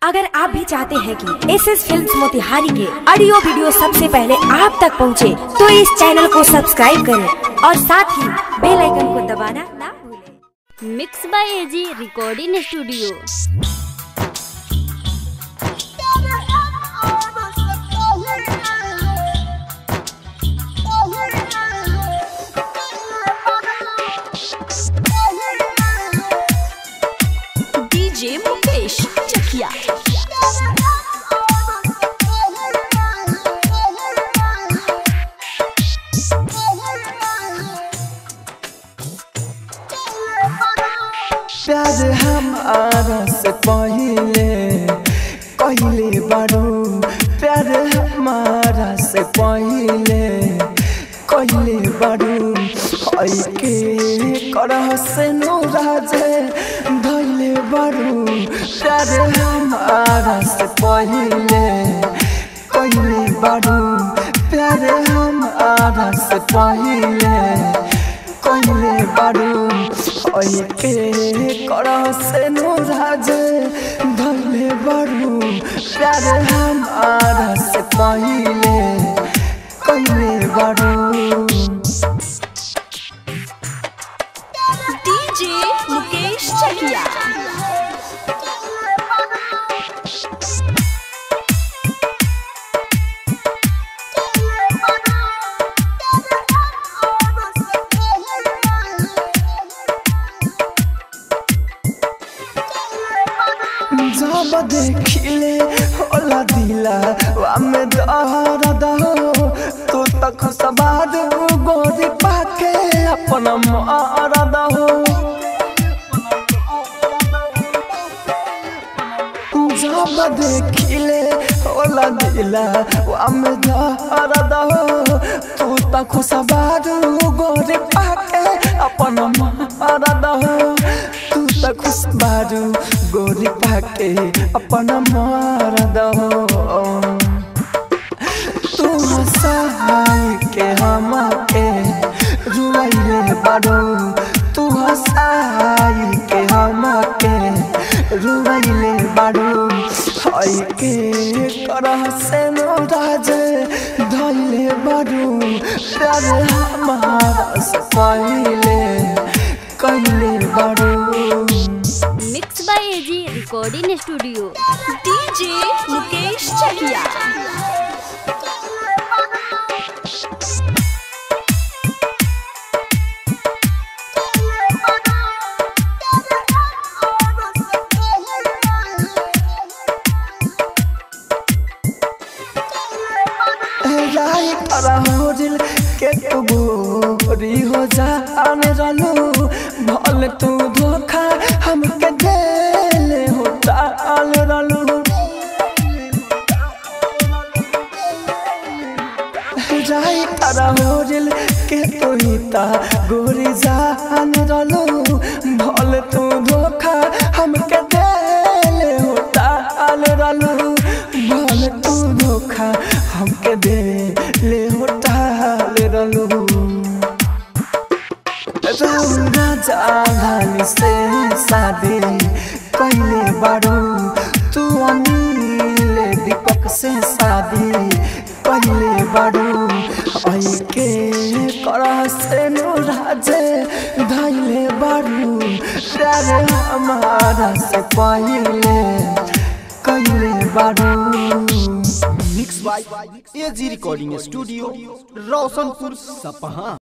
अगर आप भी चाहते हैं कि SS फिल्म्स मोतिहारी के ऑडियो वीडियो सबसे पहले आप तक पहुंचे, तो इस चैनल को सब्सक्राइब करें और साथ ही बेल आइकन को दबाना ना भूलें। Mix by AG recording studio. DJ Mukesh Chakiya. प्यार हमारा से पहले कहले बारू, प्यार हमारा से पहले कहले बारू, के करह से नूराजे धैले बारू। प्यार हमारा से पहले कहले बारू, प्यार हमारा से पहले कहले बारू, के करह से नूराजे धैले बारू। प्यार हमारा से पहले कहले बारू। डीजे मुकेश चकिया। जब देखिले होला दिला वामे दर्द हो, तू तक सबाद गोरी पाके अपना मरद हो। जब देखिले होला दिला वामे दर्द हो, तू तक सबाद गोरी पाके अपना मरद हो। तू तक खुशबारू गोरी पाके अपना मरद हो। तू हंसाई के हमके रुआइले बारू, तू हंसाई के हमके रुआइले बारू। के करह से नूराजे धैले बारू। प्यार हमारा से पहले कहले बारू। Mix by AG recording studio. DJ Mukesh Chakiya. राय करा हो दिल के तू गोरी हो जाने रहलू, भले तू धोखा हमके देले हो टाल रहलू। राय करा हो दिल के तू हिता गोरी जाने रहलू, भले तू धोखा हमके देले हो टाल रहलू। भले तू धोखा हमके दे ले होटाल रहलू। राजा से शादी कहले बारू, तू अनिल दीपक से शादी कहले बारू। के करह से नूराजे धैले बारू। प्यार हमारा से पहले कहले बारू। Mix by AG recording studio, Roshanpur Sapaha.